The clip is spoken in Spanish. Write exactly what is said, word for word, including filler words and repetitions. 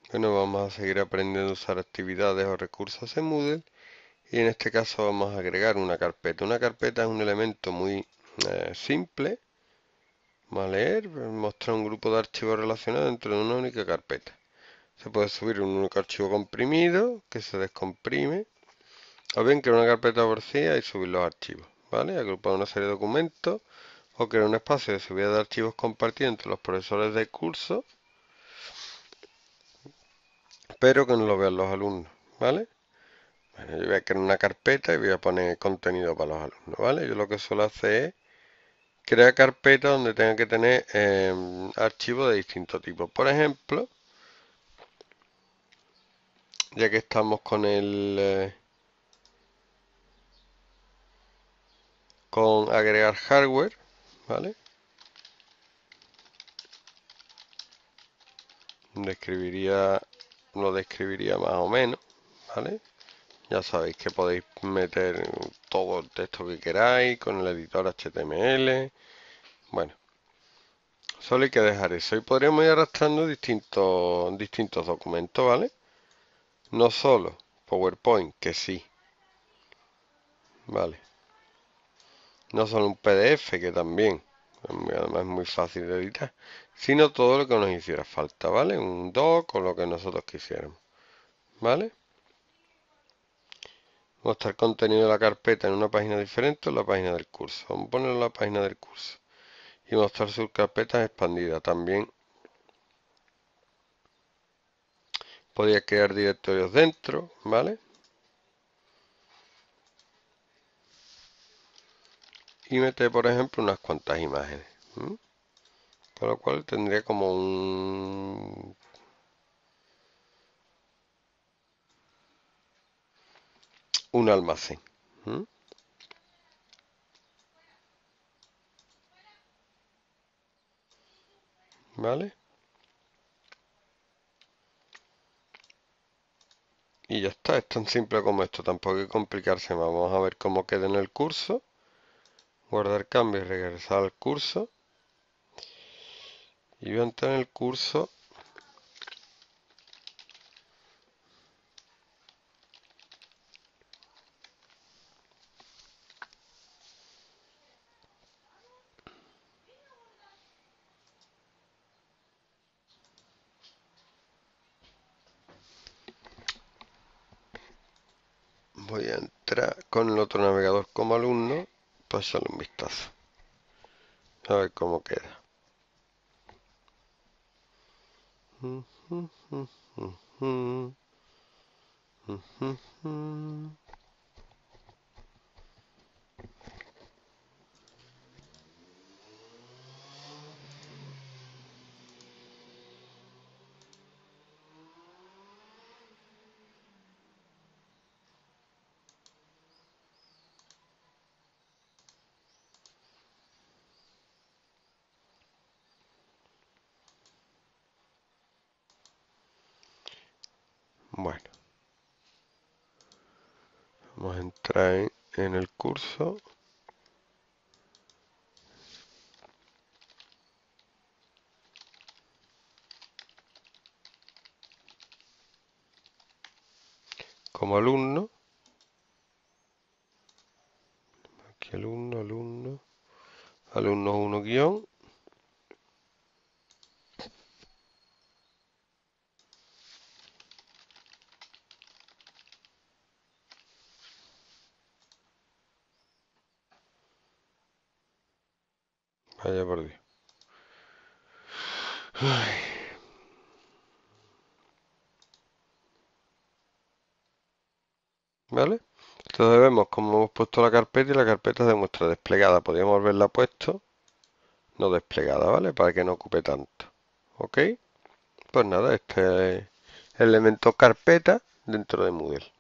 Bueno, vamos a seguir aprendiendo a usar actividades o recursos en Moodle y en este caso vamos a agregar una carpeta. Una carpeta es un elemento muy eh, simple. Vamos a leer, mostrar un grupo de archivos relacionados dentro de una única carpeta. Se puede subir un único archivo comprimido que se descomprime o bien crear una carpeta por sí y subir los archivos. ¿Vale? Agrupar una serie de documentos o crear un espacio de subida de archivos compartido entre los profesores del curso, pero que no lo vean los alumnos. ¿Vale? Bueno, yo voy a crear una carpeta y voy a poner contenido para los alumnos, ¿vale? Yo lo que suelo hacer es crear carpetas donde tenga que tener eh, archivos de distintos tipos. Por ejemplo, ya que estamos con el eh, con agregar hardware, ¿vale? Describiría, lo describiría más o menos, ¿vale? Ya sabéis que podéis meter todo el texto que queráis con el editor H T M L. Bueno, solo hay que dejar eso y podríamos ir arrastrando distintos, distintos documentos, ¿vale? No solo PowerPoint, que sí, ¿vale? No solo un P D F, que también, además es muy fácil de editar, sino todo lo que nos hiciera falta, ¿vale? Un doc o lo que nosotros quisiéramos, ¿vale? Mostrar contenido de la carpeta en una página diferente o en la página del curso. Vamos a ponerlo en la página del curso. Y mostrar sus carpetas expandidas. También podía crear directorios dentro, ¿vale? Y meter, por ejemplo, unas cuantas imágenes. ¿m? Con lo cual tendría como un, un almacén. ¿m? ¿Vale? Y ya está, es tan simple como esto, tampoco hay que complicarse más. Vamos a ver cómo queda en el curso. Guardar cambios y regresar al curso. Y voy a entrar en el curso. Voy a entrar con el otro navegador como alumno. Pasarle un vistazo. A ver cómo queda. Bueno, vamos a entrar en, en el curso. Como alumno. Aquí alumno, alumno. Alumno uno guión. Vaya por Dios. Ay, ¿vale? Entonces vemos cómo hemos puesto la carpeta y la carpeta se muestra desplegada. Podríamos haberla puesto no desplegada, ¿vale? Para que no ocupe tanto. ¿Ok? Pues nada, este es el elemento carpeta dentro de Moodle.